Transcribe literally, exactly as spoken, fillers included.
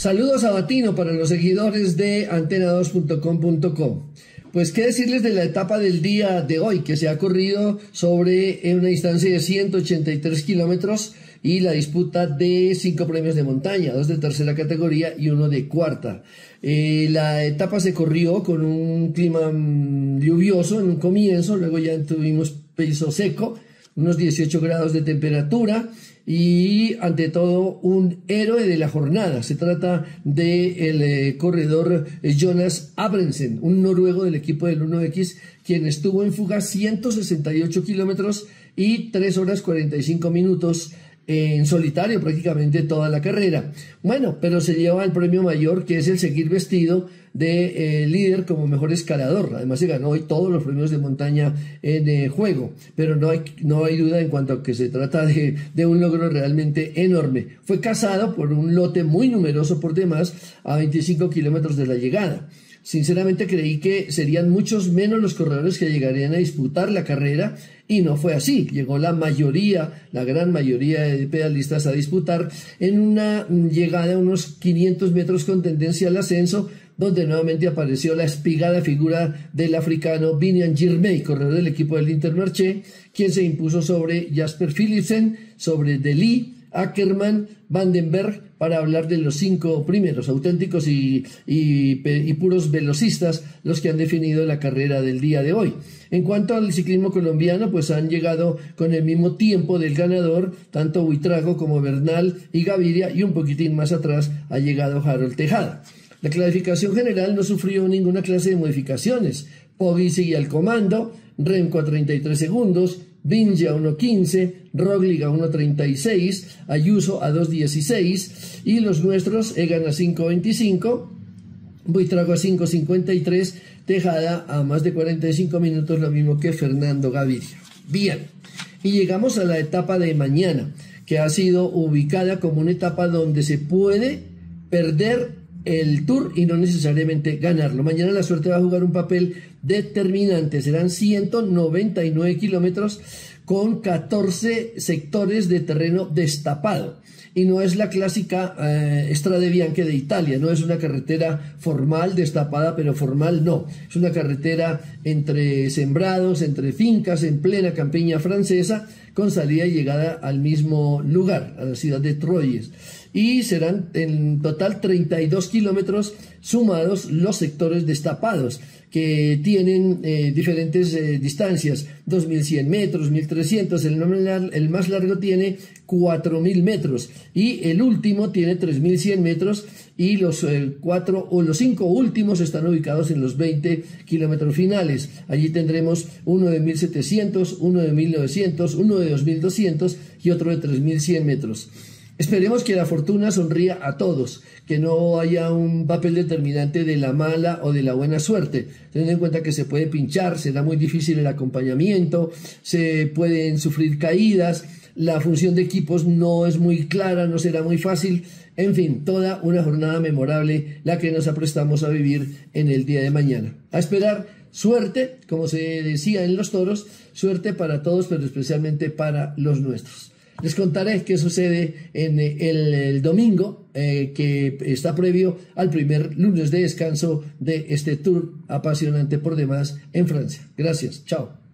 Saludos sabatino para los seguidores de antena dos punto com punto co. Pues qué decirles de la etapa del día de hoy, que se ha corrido sobre una distancia de ciento ochenta y tres kilómetros y la disputa de cinco premios de montaña, dos de tercera categoría y uno de cuarta. Eh, la etapa se corrió con un clima mmm, lluvioso en un comienzo, luego ya tuvimos piso seco, unos dieciocho grados de temperatura y ante todo un héroe de la jornada. Se trata del eh, corredor eh, Jonas Abrensen, un noruego del equipo del uno equis, quien estuvo en fuga ciento sesenta y ocho kilómetros y tres horas cuarenta y cinco minutos en solitario prácticamente toda la carrera. Bueno, pero se lleva el premio mayor, que es el seguir vestido de eh, líder como mejor escalador. Además se ganó hoy todos los premios de montaña en eh, juego, pero no hay, no hay duda en cuanto a que se trata de, de un logro realmente enorme. Fue cazado por un lote muy numeroso por demás a veinticinco kilómetros de la llegada. Sinceramente creí que serían muchos menos los corredores que llegarían a disputar la carrera y no fue así. Llegó la mayoría, la gran mayoría de pedalistas a disputar en una llegada a unos quinientos metros con tendencia al ascenso, donde nuevamente apareció la espigada figura del africano Biniam Girmay, corredor del equipo del Intermarché, quien se impuso sobre Jasper Philipsen, sobre De Lee, Ackerman, Vandenberg, para hablar de los cinco primeros, auténticos y, y, y puros velocistas, los que han definido la carrera del día de hoy. En cuanto al ciclismo colombiano, pues han llegado con el mismo tiempo del ganador, tanto Buitrago como Bernal y Gaviria, y un poquitín más atrás ha llegado Harold Tejada. La clasificación general no sufrió ninguna clase de modificaciones. Poggi sigue al comando, Remco a treinta y tres segundos, Vinge a uno quince, Roglic a uno treinta y seis, Ayuso a dos dieciséis y los nuestros Egan a cinco veinticinco, Buitrago a cinco cincuenta y tres, Tejada a más de cuarenta y cinco minutos, lo mismo que Fernando Gaviria. Bien, y llegamos a la etapa de mañana, que ha sido ubicada como una etapa donde se puede perder el Tour y no necesariamente ganarlo. Mañana la suerte va a jugar un papel determinante. Serán ciento noventa y nueve kilómetros con catorce sectores de terreno destapado. Y no es la clásica eh, Strade Bianche de Italia, no es una carretera formal, destapada, pero formal no. Es una carretera entre sembrados, entre fincas, en plena campiña francesa, con salida y llegada al mismo lugar, a la ciudad de Troyes. Y serán en total treinta y dos kilómetros sumados los sectores destapados, que tienen eh, diferentes eh, distancias, dos mil cien metros, mil trescientos, el, el más largo tiene cuatro mil metros y el último tiene tres mil cien metros, y los eh, cuatro o los cinco últimos están ubicados en los veinte kilómetros finales. Allí tendremos uno de mil setecientos, uno de mil novecientos, uno de dos mil doscientos y otro de tres mil cien metros. Esperemos que la fortuna sonría a todos, que no haya un papel determinante de la mala o de la buena suerte, teniendo en cuenta que se puede pinchar, será muy difícil el acompañamiento, se pueden sufrir caídas, la función de equipos no es muy clara, no será muy fácil, en fin, toda una jornada memorable la que nos aprestamos a vivir en el día de mañana. A esperar suerte, como se decía en los toros, suerte para todos, pero especialmente para los nuestros. Les contaré qué sucede en el, el domingo, eh, que está previo al primer lunes de descanso de este tour apasionante por demás en Francia. Gracias, chao.